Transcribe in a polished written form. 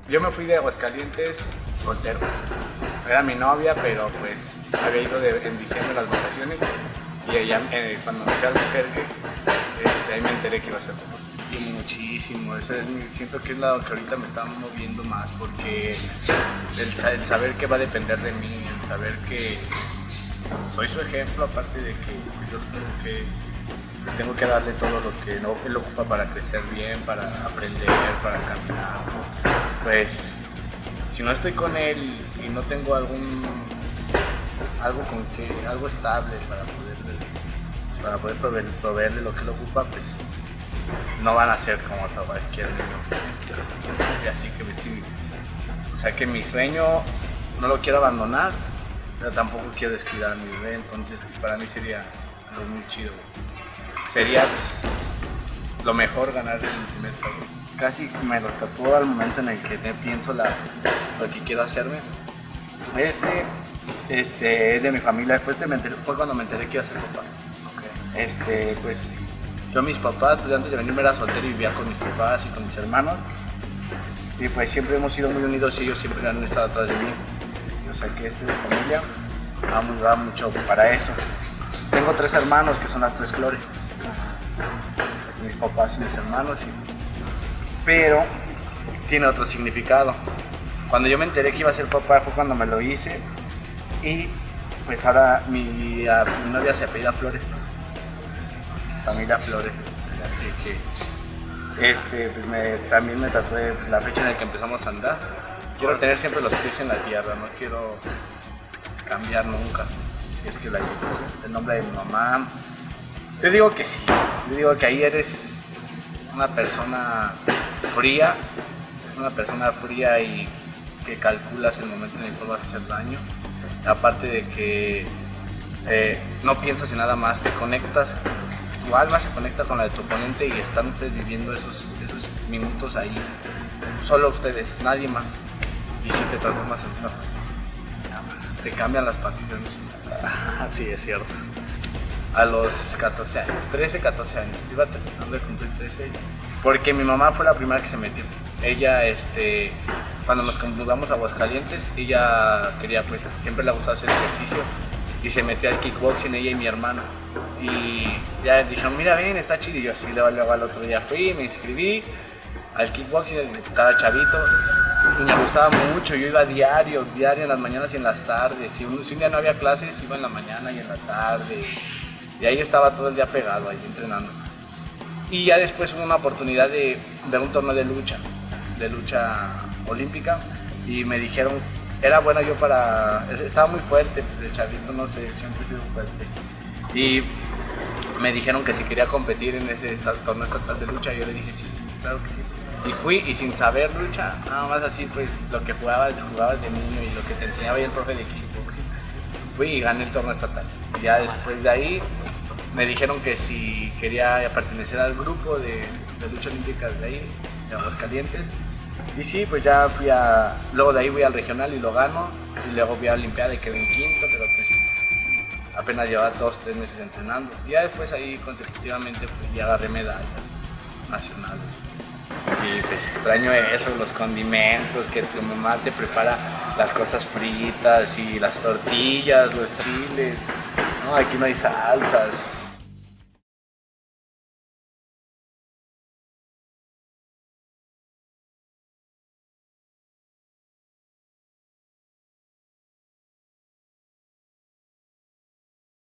Yo me fui de Aguascalientes soltero. Era mi novia, pero pues había ido en diciembre las vacaciones y ella, cuando me fui al albergue, ahí me enteré que iba a ser papá. Y muchísimo, eso es siento que es lo que ahorita me está moviendo más, porque el saber que va a depender de mí, el saber que soy su ejemplo, aparte de que yo tengo que darle todo lo que él ocupa para crecer bien, para aprender, para caminar. Pues si no estoy con él y no tengo algo estable para poder proveerle lo que él ocupa, pues no van a ser como cualquier niño. Y así que sí, o sea que mi sueño no lo quiero abandonar, pero tampoco quiero descuidar a mi bebé, entonces para mí sería algo muy chido. Sería lo mejor ganar el primer juego. Casi me lo tatúo al momento en el que pienso lo que quiero hacerme. Es de mi familia. Después fue cuando me enteré que iba a ser papá. Okay. Pues yo mis papás, pues antes de venirme era soltero y vivía con mis papás y con mis hermanos. Y pues siempre hemos sido muy unidos y ellos siempre han estado atrás de mí. O sea que es de familia, va mucho para eso. Tengo 3 hermanos que son las 3 flores. Mis papás y mis hermanos, pero tiene otro significado. Cuando yo me enteré que iba a ser papá fue cuando me lo hice y pues ahora mi novia se apellida Flores, familia Flores, así que pues también me tatué la fecha en la que empezamos a andar. Quiero tener siempre los pies en la tierra, no quiero cambiar nunca. Es que el nombre de mi mamá. Te digo que sí, te digo que ahí eres una persona fría y que calculas el momento en el que vas a hacer daño. Aparte de que no piensas en nada más, te conectas, tu alma se conecta con la de tu oponente y están ustedes viviendo esos minutos ahí, solo ustedes, nadie más, y si te transformas en otra persona, te cambian las pasiones. Sí, es cierto. A los 14 años, 13, 14 años, iba terminando de cumplir 13, porque mi mamá fue la primera que se metió. Ella, cuando nos mudamos a Aguascalientes, ella quería, pues, siempre le gustaba hacer ejercicio, y se metió al kickboxing, ella y mi hermano, y ya dijeron, mira, ven, está chido, y yo así, luego al otro día fui, me inscribí al kickboxing, estaba chavito, y me gustaba mucho, yo iba diario en las mañanas y en las tardes, si un día no había clases, iba en la mañana y en la tarde, y ahí estaba todo el día pegado, ahí entrenando. Y ya después hubo una oportunidad de ver un torneo de lucha olímpica, y me dijeron, era bueno yo estaba muy fuerte, de chavito, no sé, siempre he sido fuerte. Y me dijeron que si quería competir en ese torneo estatal de lucha, yo le dije sí, claro que sí. Y fui, y sin saber lucha, nada más así pues lo que jugabas de niño y lo que te enseñaba ahí el profe de kickboxing, fui y gané el torneo estatal. Y ya después de ahí me dijeron que si quería pertenecer al grupo de lucha olímpica de ahí, de Aguascalientes. Y sí, pues ya luego de ahí voy al regional y lo gano, y luego fui a la olimpiada y quedé en quinto, pero pues apenas llevaba 2-3 meses entrenando. Y ya después ahí consecutivamente pues ya agarré medallas nacionales. Y pues extraño eso, los condimentos, que tu mamá te prepara las cosas fritas y las tortillas, los chiles. No, aquí no hay salsas.